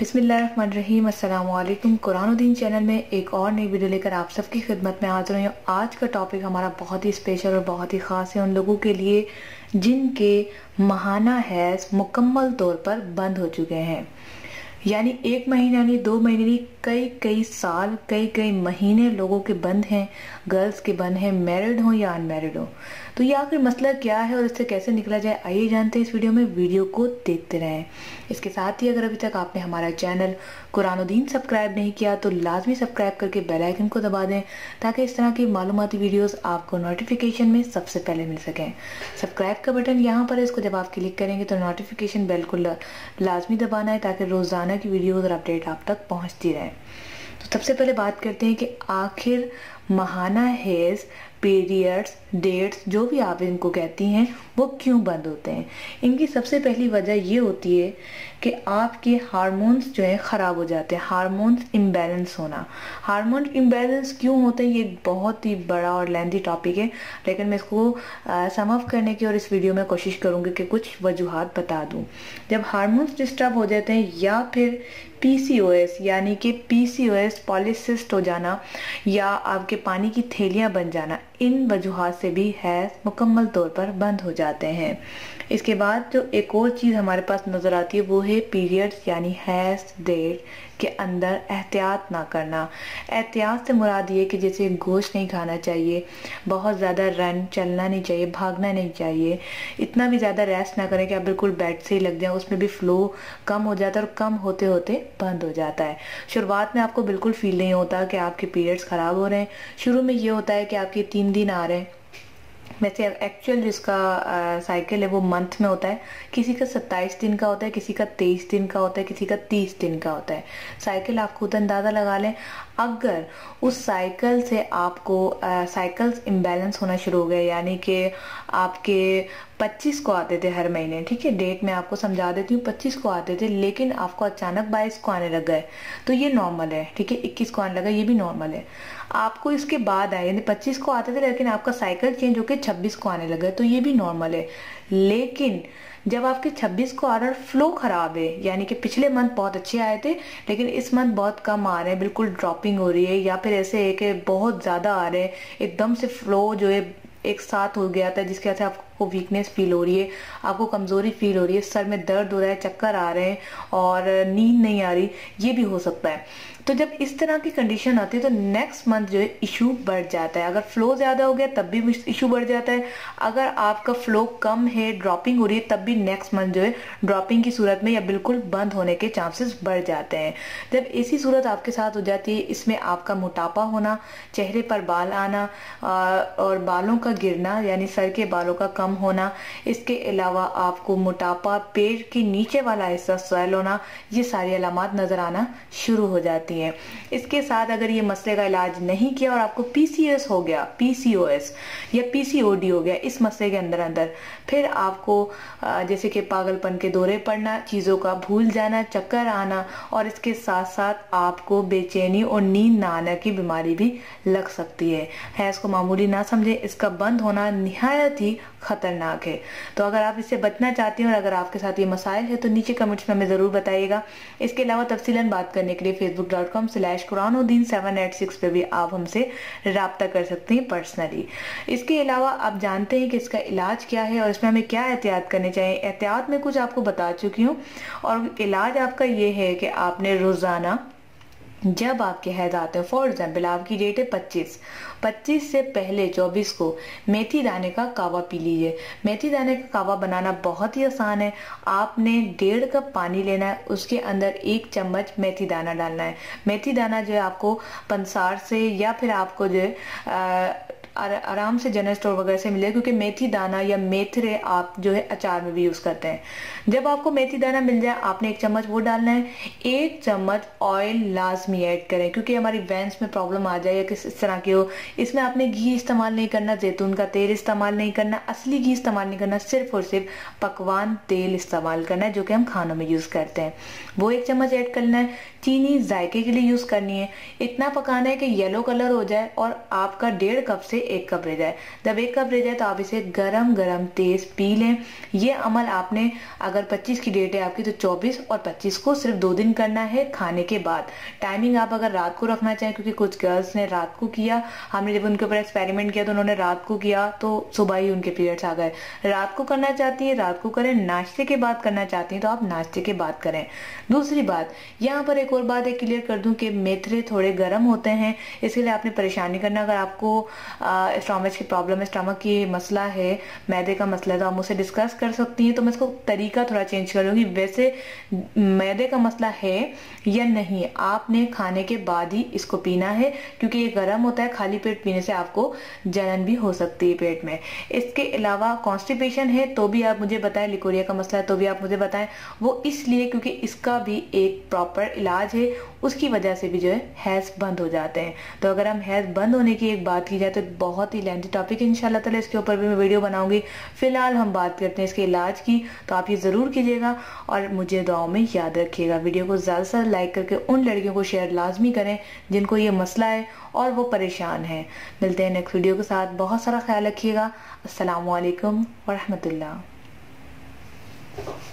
बिस्मिल्लाहिर्रहमानिर्रहीम। अस्सलाम वालेकुम। कुरानुद्दीन चैनल में एक और नई वीडियो लेकर आप सबकी खिदमत में हाजिर हुई हूँ। आज का टॉपिक हमारा बहुत ही स्पेशल और बहुत ही ख़ास है उन लोगों के लिए जिनके माहाना हैज़ मुकम्मल तौर पर बंद हो चुके हैं। यानी 1 महीना नहीं, 2 महीने नहीं, कई कई साल, कई कई महीने लोगों के बंद हैं, गर्ल्स के बंद हैं, मैरिड हो या अनमैरिड हो। तो ये आखिर मसला क्या है और इससे कैसे निकला जाए, आइए जानते हैं इस वीडियो में। वीडियो को देखते रहें। इसके साथ ही अगर अभी तक आपने हमारा चैनल कुरानुद्दीन सब्सक्राइब नहीं किया तो लाजमी सब्सक्राइब करके बेल आइकन को दबा दें ताकि इस तरह की मालूमाती वीडियोस आपको नोटिफिकेशन में सबसे पहले मिल सकें। सब्सक्राइब का बटन यहाँ पर है, इसको जब आप क्लिक करेंगे तो नोटिफिकेशन बेल को लाजमी दबाना है ताकि रोज़ाना की वीडियोस और अपडेट आप तक पहुँचती रहे। तो सबसे पहले बात करते हैं कि आखिर माहाना हैज़, पीरियड्स, डेट्स, जो भी आप इनको कहती हैं, वो क्यों बंद होते हैं। इनकी सबसे पहली वजह ये होती है कि आपके हार्मोन्स जो है ख़राब हो जाते हैं। हार्मोन्स इम्बैलेंस होना। हार्मोन इम्बैलेंस क्यों होते हैं, ये बहुत ही बड़ा और लेंथी टॉपिक है, लेकिन मैं इसको सम अप करने की और इस वीडियो में कोशिश करूँगी कि कुछ वजूहात बता दूँ। जब हार्मोन्स डिस्टर्ब हो जाते हैं या फिर PCOS यानी कि PCOS पॉलीसिस्ट हो जाना या आपके पानी की थैलियाँ बन जाना, इन वजूहात से भी हैज़ मुकम्मल तौर पर बंद हो जाते हैं। इसके बाद जो एक और चीज़ हमारे पास नज़र आती है वो है पीरियड्स यानी हैज़ डेट के अंदर एहतियात ना करना। एहतियात से मुराद ये कि जैसे गोश्त नहीं खाना चाहिए, बहुत ज़्यादा रन चलना नहीं चाहिए, भागना नहीं चाहिए, इतना भी ज़्यादा रेस्ट ना करें कि आप बिल्कुल बेड से ही लग जाए, उसमें भी फ्लो कम हो जाता है और कम होते होते बंद हो जाता है। शुरुआत में आपको बिल्कुल फील नहीं होता कि आपके पीरियड्स ख़राब हो रहे हैं। शुरू में ये होता है कि आपके 3 दिन आ रहे हैं। वैसे एक्चुअल जिसका साइकिल है वो मंथ में होता है। किसी का 27 दिन का होता है, किसी का 23 दिन का होता है, किसी का 30 दिन का होता है। साइकिल आप खुद अंदाज़ा लगा लें। अगर उस साइकिल से आपको साइकिल्स इम्बैलेंस होना शुरू हो गए, यानी कि आपके 25 को आते थे हर महीने, ठीक है, डेट मैं आपको समझा देती हूँ, 25 को आते थे, लेकिन आपको अचानक 22 को आने लग गए, तो ये नॉर्मल है, ठीक है। 21 को आने लगा, ये भी नॉर्मल है। आपको इसके बाद आए, यानी 25 को आते थे लेकिन आपका साइकिल चेंज होकर 26 को आने लगा, तो ये भी नॉर्मल है। लेकिन जब आपके 26 को आ रहा है, फ्लो खराब है, यानी कि पिछले मंथ बहुत अच्छे आए थे लेकिन इस मंथ बहुत कम आ रहे हैं, बिल्कुल ड्रॉपिंग हो रही है, या फिर ऐसे है कि बहुत ज़्यादा आ रहे हैं, एकदम से फ्लो जो है एक साथ हो गया था, जिसकी वजह से आपको वीकनेस फील हो रही है, आपको कमज़ोरी फील हो रही है, सर में दर्द हो रहा है, चक्कर आ रहे हैं और नींद नहीं आ रही, ये भी हो सकता है। तो जब इस तरह की कंडीशन आती है तो नेक्स्ट मंथ जो है इशू बढ़ जाता है। अगर फ्लो ज़्यादा हो गया तब भी इशू बढ़ जाता है। अगर आपका फ्लो कम है, ड्रॉपिंग हो रही है, तब भी नेक्स्ट मंथ जो है ड्रॉपिंग की सूरत में या बिल्कुल बंद होने के चांसेस बढ़ जाते हैं। जब ऐसी सूरत आपके साथ हो जाती है, इसमें आपका मोटापा होना, चेहरे पर बाल आना और बालों का गिरना यानी सर के बालों का कम होना, इसके अलावा आपको मोटापा, पेट के नीचे वाला हिस्सा स्वेल होना, ये सारी अलामात नज़र आना शुरू हो जाती है। इसके साथ अगर ये मसले का इलाज नहीं किया और आपको PCOS हो गया, PCOS या PCOD हो गया, इस मसले के अंदर फिर आपको जैसे कि पागलपन के दौरे पड़ना, चीज़ों का भूल जाना, चक्कर आना और इसके साथ साथ आपको बेचैनी और नींद ना आने की बीमारी भी लग सकती है। हैज़ को मामूली ना समझे, इसका बंद होना निहायत ही खतरनाक है। तो अगर आप इससे बचना चाहती हैं और अगर आपके साथ ये मसाइल है तो नीचे कमेंट्स में हमें ज़रूर बताइएगा। इसके अलावा तफसीलन बात करने के लिए facebook.com/Quran786 पे भी आप हमसे राब्ता कर सकते हैं पर्सनली। इसके अलावा आप जानते हैं कि इसका इलाज क्या है और इसमें हमें क्या एहतियात करने चाहिए। एहतियात में कुछ आपको बता चुकी हूँ और इलाज आपका ये है कि आपने रोज़ाना जब आपके हैज़ आते हैं, फॉर एग्जाम्पल आपकी डेट है 25 से पहले 24 को मेथी दाने का कावा पी लीजिए। मेथी दाने का कावा बनाना बहुत ही आसान है। आपने 1.5 कप पानी लेना है, उसके अंदर 1 चम्मच मेथी दाना डालना है। मेथी दाना जो है आपको पंसार से या फिर आपको जो है आराम से जनरल स्टोर वगैरह से मिलेगा, क्योंकि मेथी दाना या मेथरे आप जो है अचार में भी यूज़ करते हैं। जब आपको मेथी दाना मिल जाए, आपने 1 चम्मच वो डालना है। 1 चम्मच ऑयल लाजमी ऐड करें, क्योंकि हमारी वेंस में प्रॉब्लम आ जाए या किस इस तरह की हो। इसमें आपने घी इस्तेमाल नहीं करना, जैतून का तेल इस्तेमाल नहीं करना, असली घी इस्तेमाल नहीं करना, सिर्फ और सिर्फ पकवान तेल इस्तेमाल करना है जो कि हम खानों में यूज़ करते हैं। वो 1 चम्मच ऐड करना है। चीनी जायके के लिए यूज़ करनी है। इतना पकाना है कि येलो कलर हो जाए और आपका 1.5 कप से 1 कप रह जाए। जब 1 कप रह जाए तो आप इसे गरम गरम तेज पी लें। ये अमल आपने अगर 25 की डेट है आपकी तो 24 और 25 को सिर्फ 2 दिन करना है खाने के बाद। टाइमिंग आप अगर रात को रखना चाहें, क्योंकि कुछ गर्ल्स ने रात को किया, हमने जब उनके ऊपर एक्सपेरिमेंट किया तो उन्होंने रात को किया तो सुबह ही उनके पीरियड्स आ गए। रात को करना चाहती है रात को करें, नाश्ते के बाद करना चाहती हैं तो आप नाश्ते के बाद करें। दूसरी बात, यहाँ पर एक और बात है क्लियर कर दूं कि मेथरे थोड़े गर्म होते हैं, इसके लिए आपने परेशानी करना। अगर आपको स्टमक की प्रॉब्लम है, स्टमक की मसला है, मैदे का मसला है, तो आप मुझसे डिस्कस कर सकती हैं, तो मैं इसको तरीका थोड़ा चेंज कर लूंगी। वैसे मैदे का मसला है या नहीं, आपने खाने के बाद ही इसको पीना है, क्योंकि ये गर्म होता है, खाली पेट पीने से आपको जलन भी हो सकती है पेट में। इसके अलावा कॉन्स्टिपेशन है तो भी आप मुझे बताएं, लिकोरिया का मसला है तो भी आप मुझे बताएं, वो इसलिए क्योंकि इसका भी एक प्रॉपर इलाज है, उसकी वजह से भी जो है हैज बंद हो जाते हैं। तो अगर हम हैज बंद होने की एक बात की जाए तो बहुत ही लेंथी टॉपिक है, इंशाल्लाह ताला इसके ऊपर भी मैं वीडियो बनाऊंगी। फिलहाल हम बात करते हैं इसके इलाज की, तो आप ये जरूर कीजिएगा और मुझे दुआओं में याद रखिएगा। वीडियो को ज्यादा से ज्यादा लाइक करके उन लड़कियों को शेयर लाजमी करें जिनको ये मसला है और वो परेशान है। मिलते हैं नेक्स्ट वीडियो के साथ, बहुत सारा ख्याल रखिएगा। अस्सलामु अलैकुम व रहमतुल्लाह।